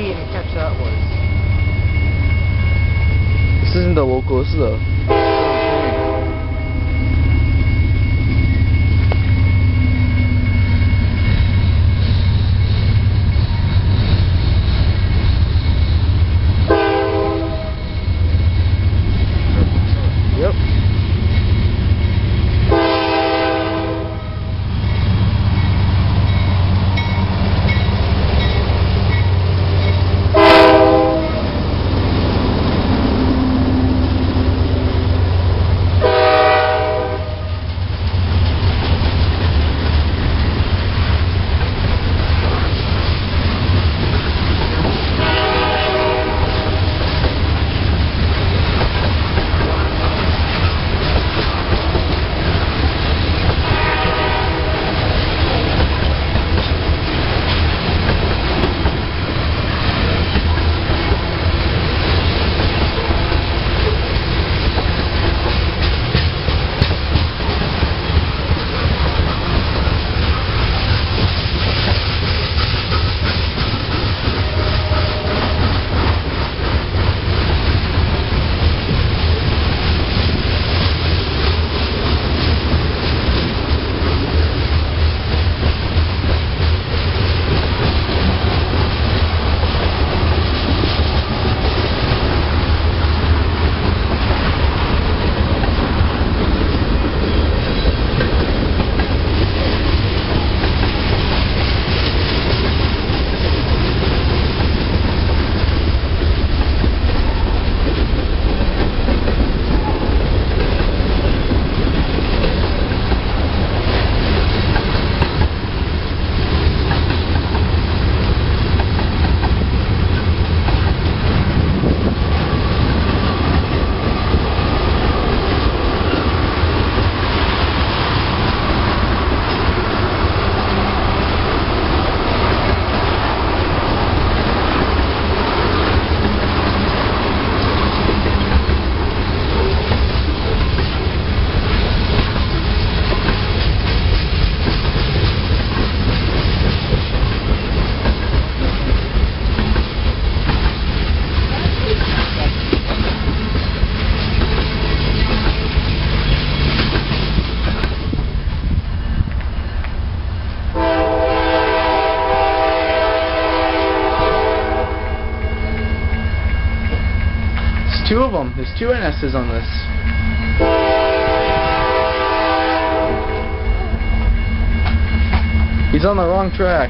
didn't catch that was. This isn't the local, this is a... Yep. Two of them. There's two NSs on this. He's on the wrong track.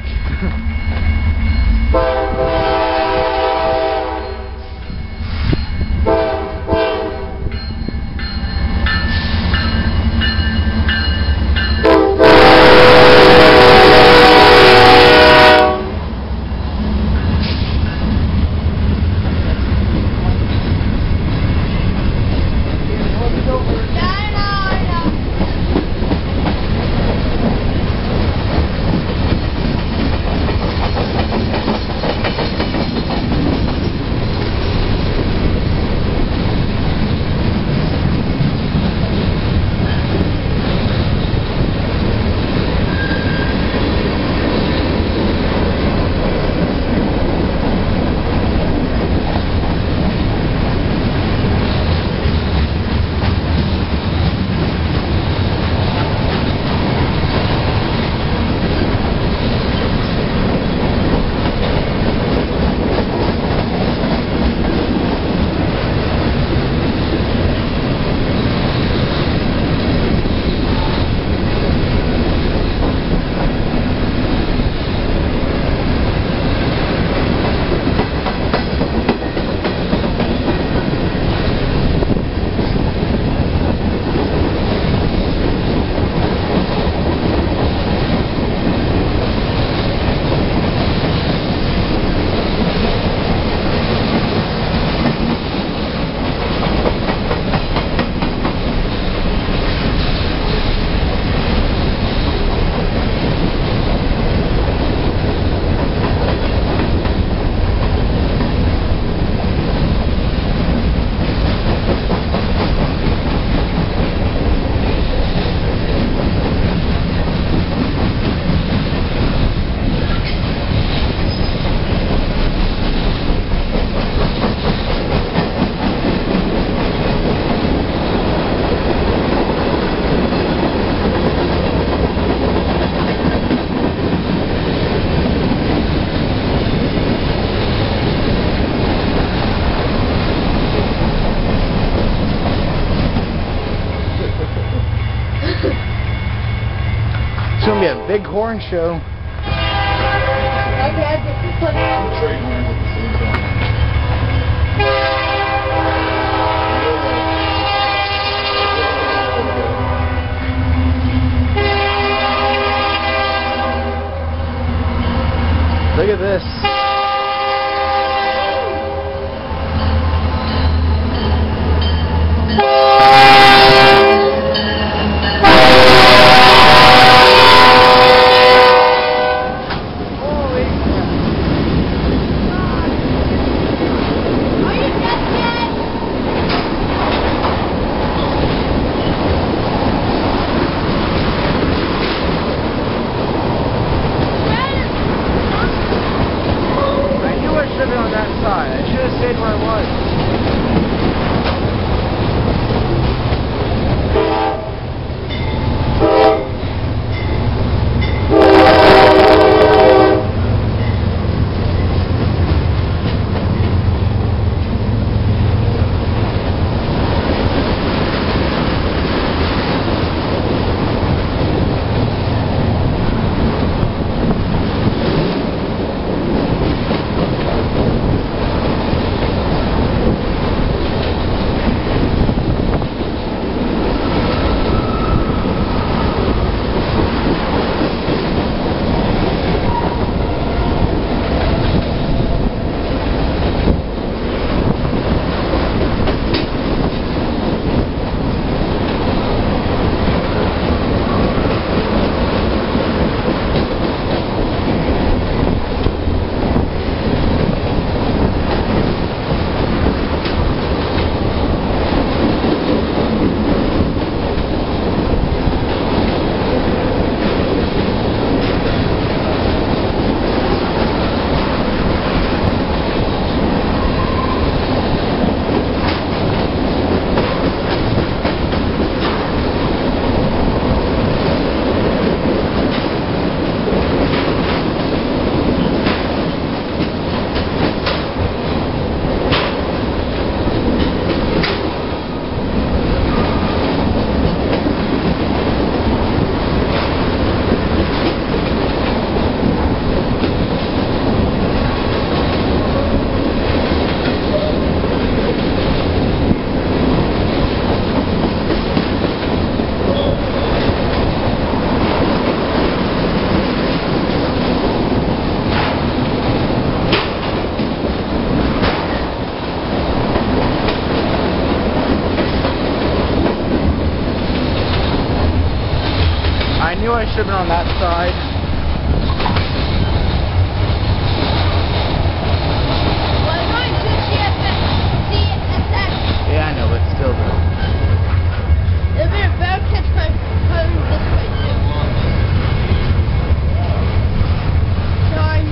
Big horn show. Look at this. On that side. I should have stayed where I was. I knew I should have been on that side. Well, I'm going to CEFX. Yeah, I know, but still though. It'll be a better catch coming this way too. So I'm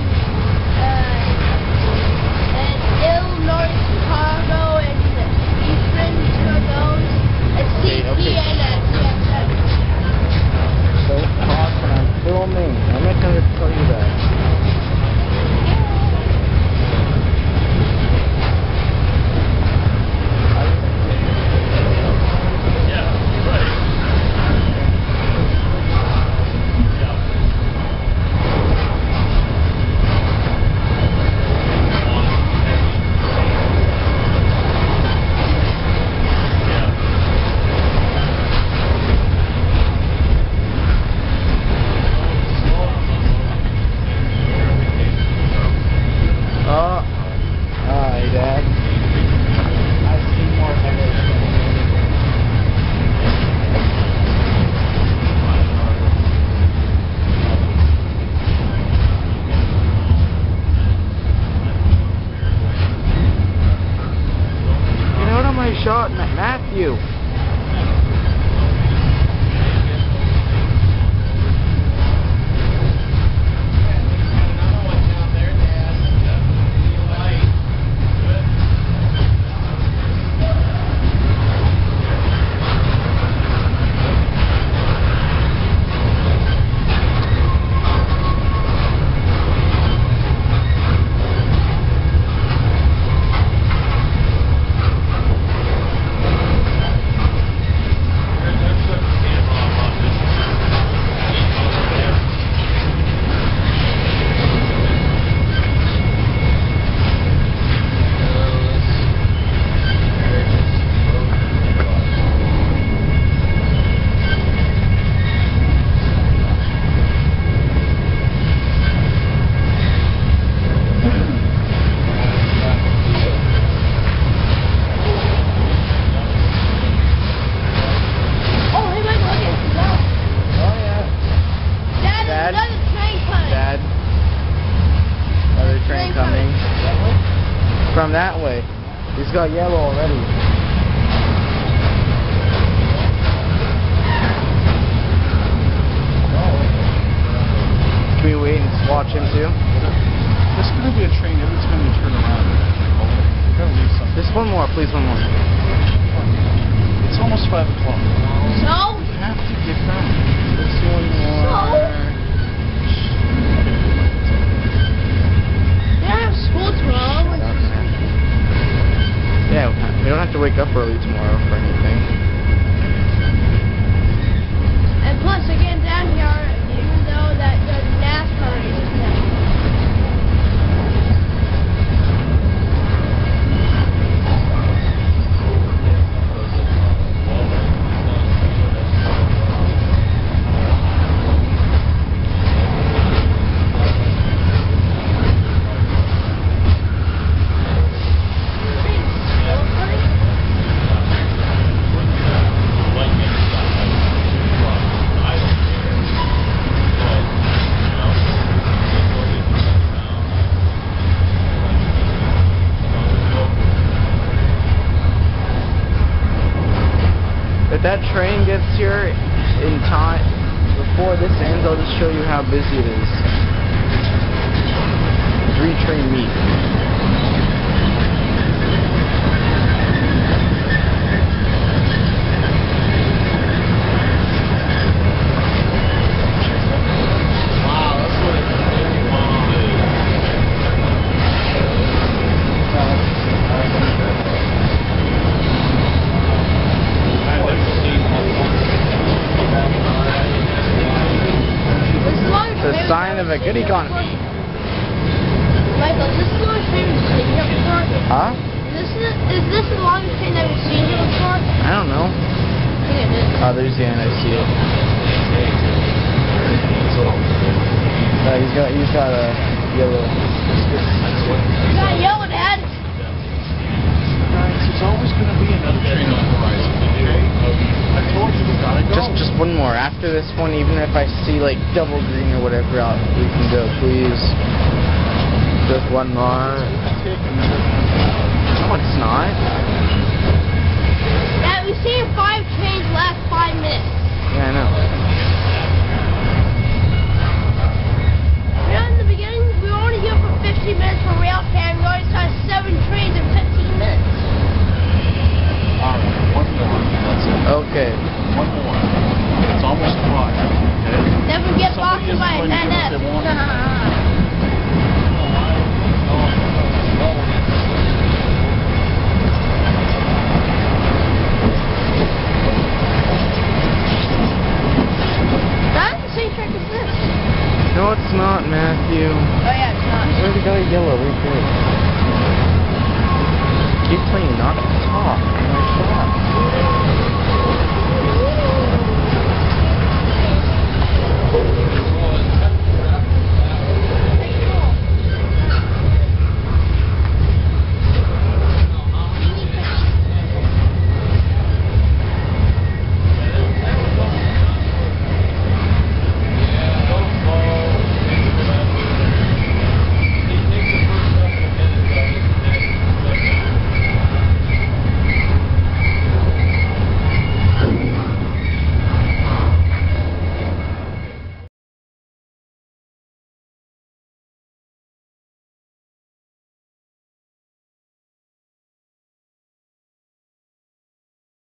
in Illinois, Chicago, and Eastbound CSX. It's CT and CFX. So awesome, I'm filming. I'm not going to tell you that. Shot Matthew. From that way. He's got yellow already. Can we wait and watch him too? There's going to be a train every time you turn around. Just one more, please, one more. It's almost 5 o'clock. So? You have to get back. Just one more. We don't have school tomorrow. Yeah, we don't have to wake up early tomorrow for anything. And plus, again, down here, even though that the NASCAR race is now. If that train gets here in time, before this ends, I'll just show you how busy it is. 3-train meet. The sign of a good economy. Michael, is this the longest train we've seen here before? Huh? Is this the longest train that we've seen here before? I don't know. I think it is. Oh, there's the end. I see it. He's got a yellow. You got yellow, Dad. Guys, there's always going to be another train on the horizon, okay? I told you we gotta go. Just one more. After this one, even if I see like double green or whatever, we can go, please. Just one more. Take another one. No, it's not. Dad, we've seen 5 trains last 5 minutes. Yeah, I know. You know, in the beginning, we were only here for 15 minutes for rail cam. We already saw 7 trains in 15 minutes. Alright, one more. That's it. Okay.